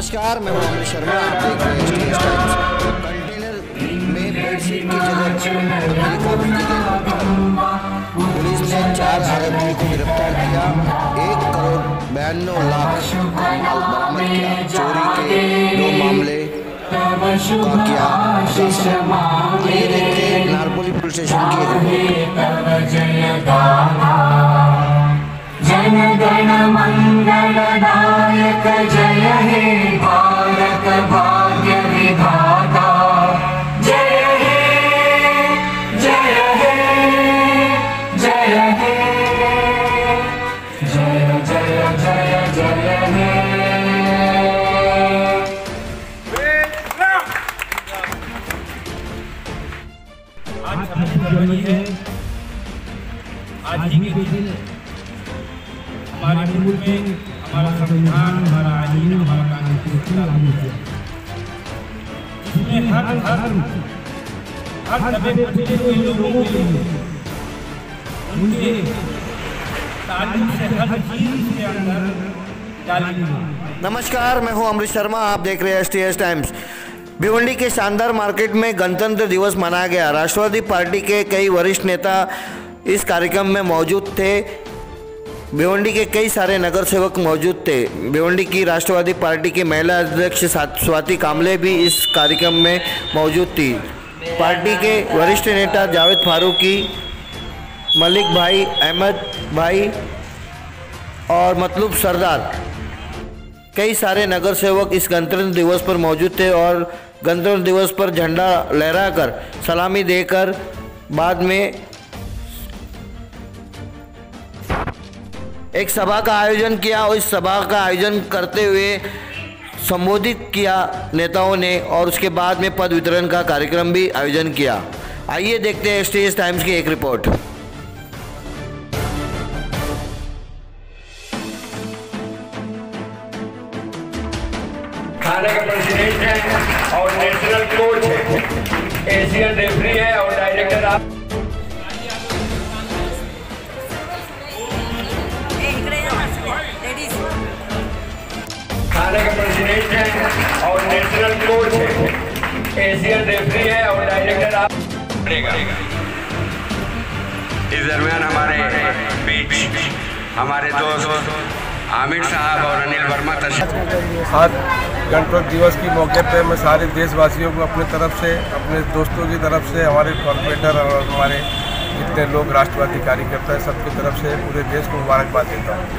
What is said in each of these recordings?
नमस्कार, मैं हूं अमरीश शर्मा। आप देख रहे हैं STS टाइम्स। कंटेनर में बेडशीट की जगह पुलिस ने 4 आरोपियों को गिरफ्तार किया। 1,92,00,000 बरामद किया। चोरी के 2 मामले का किया। ये देखते हैं नारपोली पुलिस स्टेशन की जन गण मंगलदायक जय हे भारत भाग्य विधाता जय हे जय हे जय हे जय जय जय जय हे। आज ही के दिन हमारे मुल्क में हमारा संविधान, हमारा आईन, हमारा कानून लागू किया। इसमें हर दबे कुचले हुए लोगों के लिए उनके तालीम से हर चीज के अंदर डाली। नमस्कार, मैं हूं अमरीश शर्मा। आप देख रहे हैं STS टाइम्स। भिवंडी के शानदार मार्केट में गणतंत्र दिवस मनाया गया। राष्ट्रवादी पार्टी के कई वरिष्ठ नेता इस कार्यक्रम में मौजूद थे। भिवंडी के कई सारे नगर सेवक मौजूद थे। भिवंडी की राष्ट्रवादी पार्टी की महिला अध्यक्ष स्वाति कामले भी इस कार्यक्रम में मौजूद थी। पार्टी के वरिष्ठ नेता जावेद फारूकी, मलिक भाई, अहमद भाई और मतलूब सरदार, कई सारे नगर सेवक इस गणतंत्र दिवस पर मौजूद थे और गणतंत्र दिवस पर झंडा लहराकर सलामी देकर बाद में एक सभा का आयोजन किया और इस सभा का आयोजन करते हुए संबोधित किया नेताओं ने और उसके बाद में पद वितरण का कार्यक्रम भी आयोजन किया। आइए देखते हैं STS टाइम्स की एक रिपोर्ट। थाने का प्रेसिडेंट है और नेशनल कोच है, एशियन रेफरी है और डायरेक्टर आप थाने का प्रेसिडेंट है और नेशनल कोच है, एशियन रेफरी है और डायरेक्टर आप। इस दरमियान हमारे बीच हमारे दोस्त आमिर साहब और अनिल वर्मा तशरीफ। आज गणतंत्र दिवस के मौके पे मैं सारे देशवासियों को अपने तरफ से, अपने दोस्तों की तरफ से, हमारे कॉर्पोरेटर और हमारे जितने लोग राष्ट्रवादी कार्यकर्ता हैं सबकी तरफ से पूरे देश को मुबारकबाद देता हूँ।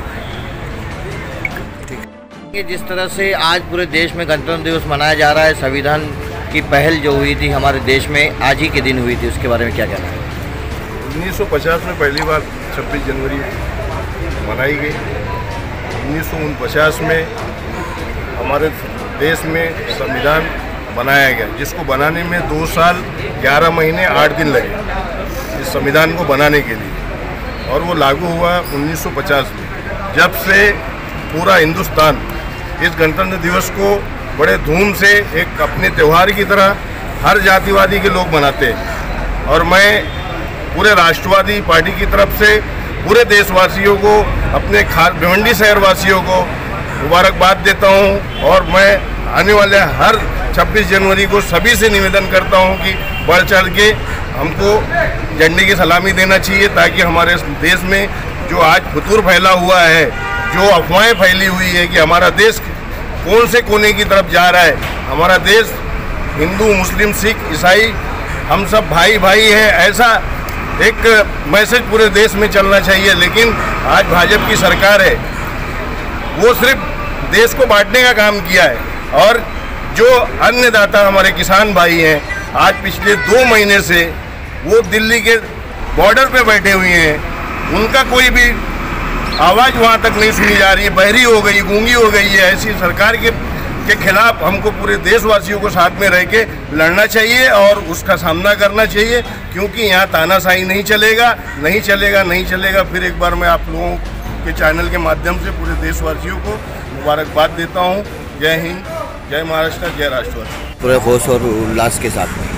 जिस तरह से आज पूरे देश में गणतंत्र दिवस मनाया जा रहा है, संविधान की पहल जो हुई थी हमारे देश में आज ही के दिन हुई थी, उसके बारे में क्या कहना है? 1950 में पहली बार 26 जनवरी मनाई गई। 1949 में हमारे देश में संविधान बनाया गया, जिसको बनाने में 2 साल 11 महीने 8 दिन लगे इस संविधान को बनाने के लिए, और वो लागू हुआ 1950 में। जब से पूरा हिंदुस्तान इस गणतंत्र दिवस को बड़े धूम से एक अपने त्यौहार की तरह हर जातिवादी के लोग मनाते हैं, और मैं पूरे राष्ट्रवादी पार्टी की तरफ से पूरे देशवासियों को, अपने भिवंडी शहर वासियों को मुबारकबाद देता हूं। और मैं आने वाले हर 26 जनवरी को सभी से निवेदन करता हूं कि बढ़ चढ़ के हमको झंडे की सलामी देना चाहिए, ताकि हमारे देश में जो आज फतूर फैला हुआ है, जो अफवाहें फैली हुई है कि हमारा देश कौन से कोने की तरफ जा रहा है, हमारा देश हिंदू, मुस्लिम, सिख, ईसाई हम सब भाई भाई हैं, ऐसा एक मैसेज पूरे देश में चलना चाहिए। लेकिन आज भाजपा की सरकार है, वो सिर्फ देश को बांटने का काम किया है, और जो अन्नदाता हमारे किसान भाई हैं, आज पिछले 2 महीने से वो दिल्ली के बॉर्डर पे बैठे हुए हैं, उनका कोई भी आवाज़ वहाँ तक नहीं सुनी जा रही है, बहरी हो गई, गूंगी हो गई है। ऐसी सरकार के खिलाफ हमको पूरे देशवासियों को साथ में रह के लड़ना चाहिए और उसका सामना करना चाहिए, क्योंकि यहाँ तानाशाही नहीं चलेगा, नहीं चलेगा, नहीं चलेगा। फिर एक बार मैं आप लोगों के चैनल के माध्यम से पूरे देशवासियों को मुबारकबाद देता हूँ। जय हिंद, जय महाराष्ट्र, जय राष्ट्रवादी। पूरे होश और उल्लास के साथ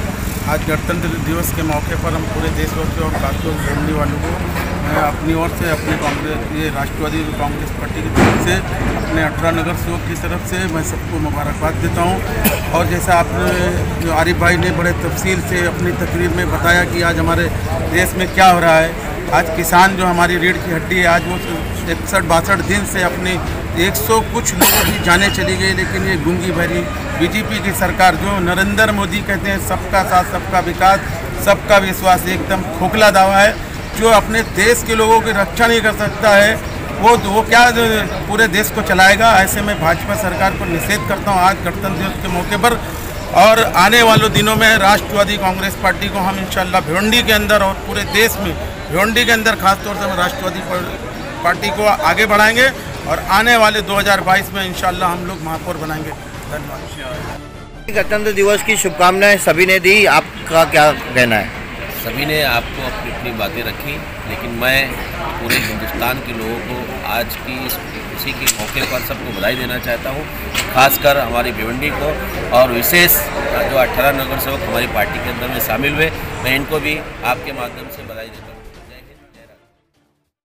आज गणतंत्र दिवस के मौके पर हम पूरे देशवासियों और खासतौर से भिवंडी वालों को मैं अपनी ओर से अपने कांग्रेस ये राष्ट्रवादी कांग्रेस पार्टी की तरफ से अपने 18 नगर सेवक की तरफ से मैं सबको मुबारकबाद देता हूँ। और जैसा आपने जो आरिफ भाई ने बड़े तफसील से अपनी तकरीर में बताया कि आज हमारे देश में क्या हो रहा है। आज किसान जो हमारी रीढ़ की हड्डी है, आज वो 61-62 दिन से अपने 100 कुछ लोगों की जानें चली गई, लेकिन ये गूंगी भरी बीजेपी की सरकार जो नरेंद्र मोदी कहते हैं सबका साथ सबका विकास सबका विश्वास, एकदम खोखला दावा है। जो अपने देश के लोगों की रक्षा नहीं कर सकता है वो क्या पूरे देश को चलाएगा। ऐसे में भाजपा सरकार को निषेध करता हूँ आज गणतंत्र दिवस के मौके पर। और आने वाले दिनों में राष्ट्रवादी कांग्रेस पार्टी को हम इंशाल्लाह भिवंडी के अंदर और पूरे देश में, भिवंडी के अंदर खासतौर से हम राष्ट्रवादी पार्टी को आगे बढ़ाएंगे और आने वाले 2022 में इंशाल्लाह हम लोग महापौर बनाएंगे। धन्यवाद। गणतंत्र दिवस की शुभकामनाएं सभी ने दी, आपका क्या कहना है? सभी ने आपको अपनी अपनी बातें रखी, लेकिन मैं पूरे हिंदुस्तान के लोगों को आज की खुशी के मौके पर सबको बधाई देना चाहता हूँ, खासकर हमारी भिवंडी को और विशेष जो 18 नगर सेवक हमारी पार्टी के अंदर में शामिल हुए, मैं इनको भी आपके माध्यम से बधाई देता हूँ।